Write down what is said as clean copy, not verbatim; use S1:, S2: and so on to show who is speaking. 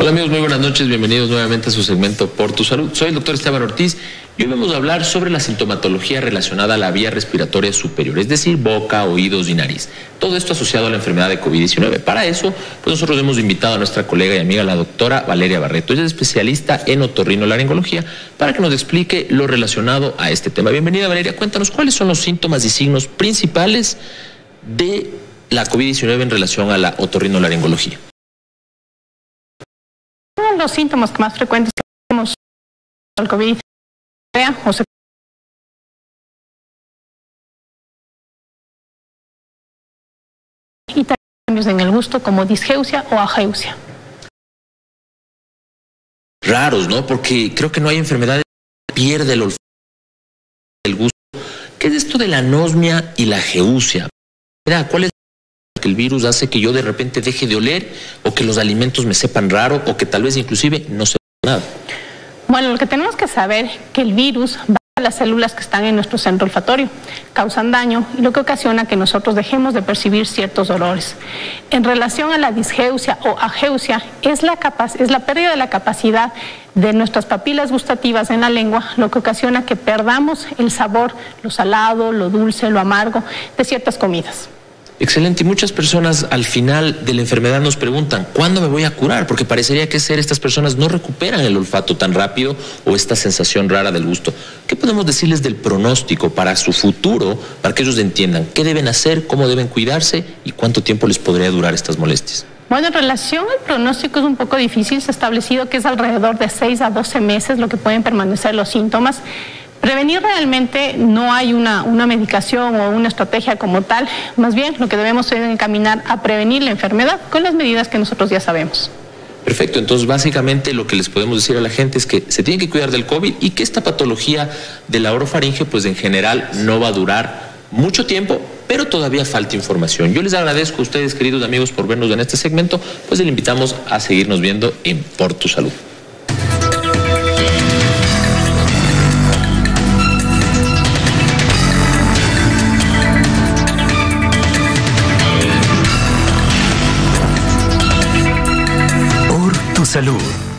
S1: Hola amigos, muy buenas noches, bienvenidos nuevamente a su segmento Por tu Salud. Soy el doctor Esteban Ortiz y hoy vamos a hablar sobre la sintomatología relacionada a la vía respiratoria superior, es decir, boca, oídos y nariz. Todo esto asociado a la enfermedad de COVID-19. Para eso, pues nosotros hemos invitado a nuestra colega y amiga, la doctora Valeria Barreto. Ella es especialista en otorrinolaringología para que nos explique lo relacionado a este tema. Bienvenida Valeria, cuéntanos cuáles son los síntomas y signos principales de la COVID-19 en relación a la otorrinolaringología.
S2: Los síntomas que más frecuentes tenemos al COVID o y también cambios en el gusto como disgeusia o ageusia.
S1: Raros, ¿no? Porque creo que no hay enfermedades que pierde el olfato, el gusto. ¿Qué es esto de la anosmia y la ageusia? ¿Cuál es que el virus hace que yo de repente deje de oler o que los alimentos me sepan raro o que tal vez inclusive no sepan nada?
S2: Bueno, lo que tenemos que saber es que el virus va a las células que están en nuestro centro olfatorio, causan daño y lo que ocasiona que nosotros dejemos de percibir ciertos olores. En relación a la disgeusia o ageusia, es la pérdida de la capacidad de nuestras papilas gustativas en la lengua, lo que ocasiona que perdamos el sabor, lo salado, lo dulce, lo amargo de ciertas comidas.
S1: Excelente, y muchas personas al final de la enfermedad nos preguntan, ¿cuándo me voy a curar? Porque parecería que estas personas no recuperan el olfato tan rápido o esta sensación rara del gusto. ¿Qué podemos decirles del pronóstico para su futuro, para que ellos entiendan qué deben hacer, cómo deben cuidarse y cuánto tiempo les podría durar estas molestias?
S2: Bueno, en relación al pronóstico es un poco difícil, se ha establecido que es alrededor de 6 a 12 meses lo que pueden permanecer los síntomas. Prevenir realmente no hay una medicación o una estrategia como tal, más bien lo que debemos es encaminar a prevenir la enfermedad con las medidas que nosotros ya sabemos.
S1: Perfecto, entonces básicamente lo que les podemos decir a la gente es que se tienen que cuidar del COVID y que esta patología de la orofaringe pues en general no va a durar mucho tiempo, pero todavía falta información. Yo les agradezco a ustedes, queridos amigos, por vernos en este segmento, pues les invitamos a seguirnos viendo en Por tu Salud.
S3: Salud.